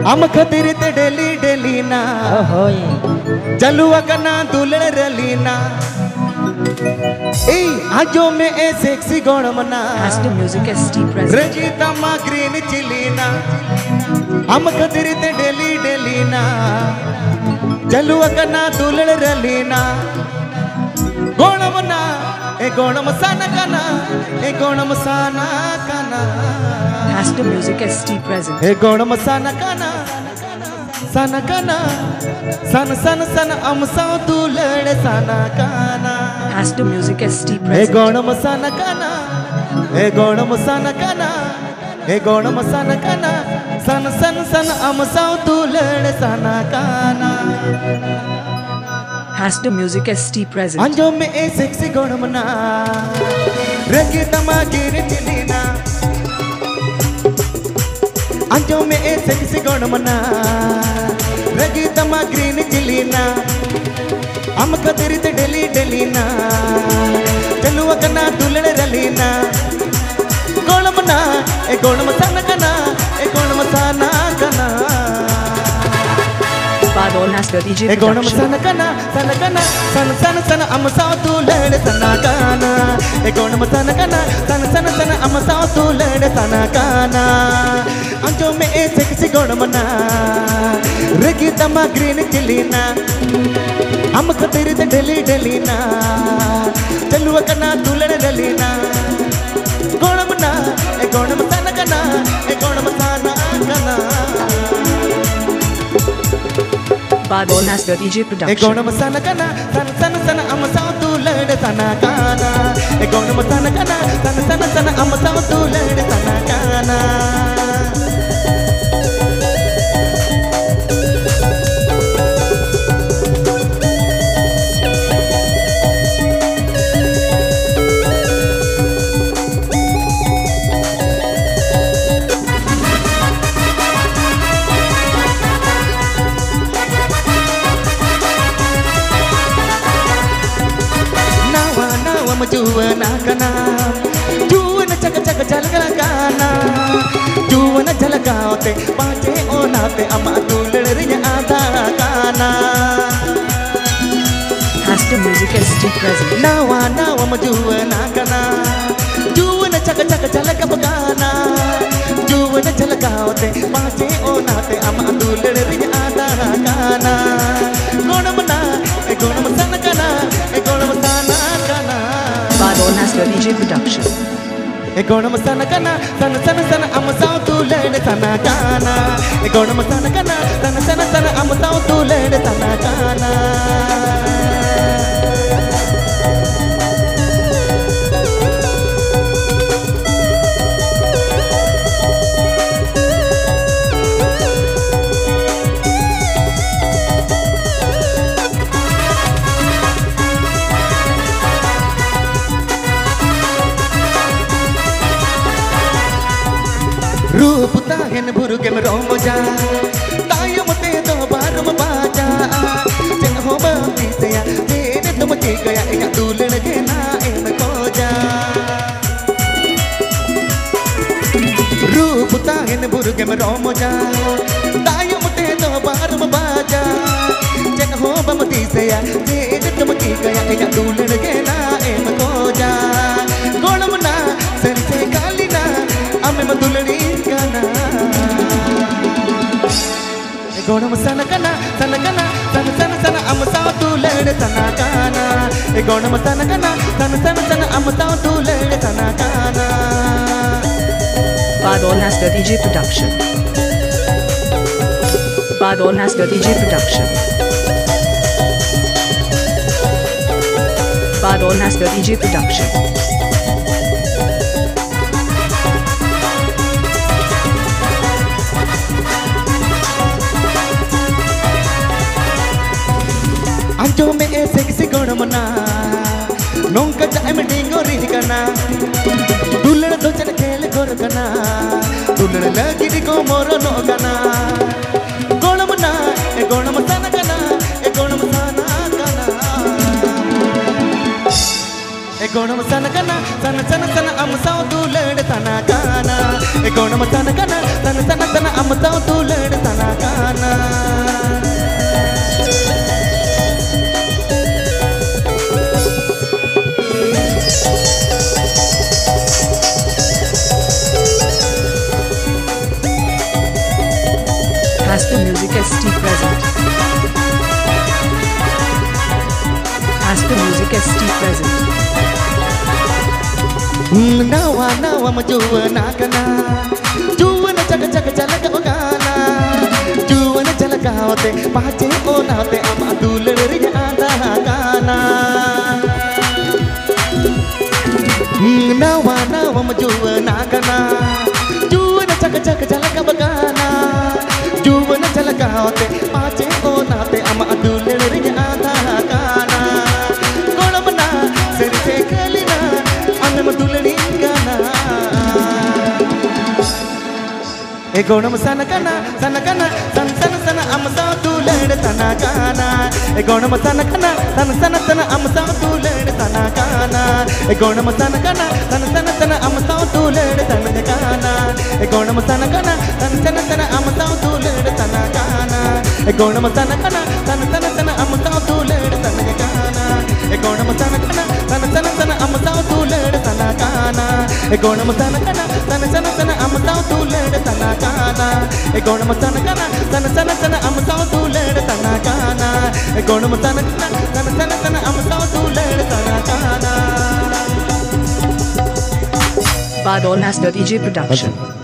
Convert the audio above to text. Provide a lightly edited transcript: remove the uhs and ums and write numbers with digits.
अम खतिर ते daily daily ना जलुआ कना दुलड़ रलीना ए आजो में ए सेक्सी गौड़मना म्यूजिक एसटी प्रेजेंट रजीता मा ग्रीन चिलीना अम खतिर ते डेली डेली ना जलुआ कना दुलड़ रलीना गौड़मना ए गौड़म साना कना ए गौड़म साना कना म्यूजिक एसटी प्रेजेंट ए गौड़म साना कना sana kana sana sana sana am sao tu lade sana kana music ST e present gonam sana kana e gonam sana kana e gonam sana kana sana sana sana am sao tu lade sana kana music ST present anjo me e sexy gonam na regi tama giri chilina anjo me e sexy gonam na रगी तमा green चिलीना अम खतिर ते daily डेलीना चलुआ कना दुलड़ रलीना गोलमना ए गोलम साना कना ए गोलम साना कना बादल नास्ता DJ ए गोलम साना कना सन सन सन अम साव दुलड़ सना काना ए गोलम साना कना सन सन अम साव दुलड़ सना काना अंजो में ए सेक्सी गोलमना रगी तमा ग्रीन चिलीना अम खतिर ते डेली डेलीना चलुआ कना दुलड़ रलीना गोणमना ए गोणम साना कना ए गोणम साना कना बादल नास्ता डीजे ए प्रोडक्शन गोणम साना कना सन सन सन अम साव दुलड़ सना काना ए गोणम साना कना सन सन सन अम साव दुलड़ सना काना जुवना कना जुवन चक चक झलकला काना जुवन झलकाते बाजे ओनाते अमा दुलड़ रिया आधा काना म्यूजिक एसटी प्रेजेंट नावा नावा जुवना कना जुवन चक चक झलक बगाना जुवन झलकाते बाजे ओनाते अमा दुलड़ रिया आधा काना गोणमना ए गोणम सन कना ए गोणम साना कना बादल नास्ता DJ production e gonam sana kana sana sana sana am sao tu lede sana kana e gonam sana kana sana sana sana am sao tu lede sana kana रूप ताहन भुरुगे में रोमजा तायो मते दो बारम बाजा जन हो बाती से या तेरे तुम के गया या दुलड़ के ना एम खोजा रूप ताहन भुरुगे में रोमजा तायो मते दो बारम बाजा जन हो बाती से या तेरे तुम के गया या दुलड़ के ना एम खोजा गोलमना सर से कालीना अमे मधुलड़ी गोणम सन कना सन सन सन अम साव दुलड़ सना काना ए गोणम सन कना सन सन अम साव दुलड़ सना काना बादल नास्ता डीजे प्रोडक्शन बादल नास्ता डीजे प्रोडक्शन बादल नास्ता डीजे प्रोडक्शन अंजो में ए सेक्सी गोणमना नोंका टाइम डिंगो रिकना दुलड़ दो चन खेल गोरकना दुलड़ लगी दिको मोरो नोकना गोणमना ए गोणम साना कना ए गोणम साना कना e gonam sana kana sana sana sana am sao tu led sana kana e gonam sana kana sana sana sana am sao tu led sana Astor Music ST present. Astor Music ST present. Nawa nawa majuwana kana juwana chaka chaka chalaka ogana juwana chalaka hote pache onate ama dulari ada kana nawa nawa majuwana kana juwana chaka chaka chalaka ogana juwana chalaka hote pache onate ama dulari ada kana golomna seri se kalina Egonam sana kana sana kana san sana sana amsa tulad sana kana Egonam sana kana sana sana sana amsa tulad sana kana Egonam sana kana sana sana sana amsa tulad sana kana Egonam sana kana sana sana sana amsa tulad sana kana Egonam sana kana sana sana sana amsa tulad sana kana Egonam sana kana sana sana sana amsa tulad sana kana Egonam sana kana sana sana sana amsa tulad sana kana Egonam sana kana sana sana sana amsa tulad sana kana Egonam sana kana sana sana sana amsa tulad sana kana Badon Astor DJ Production.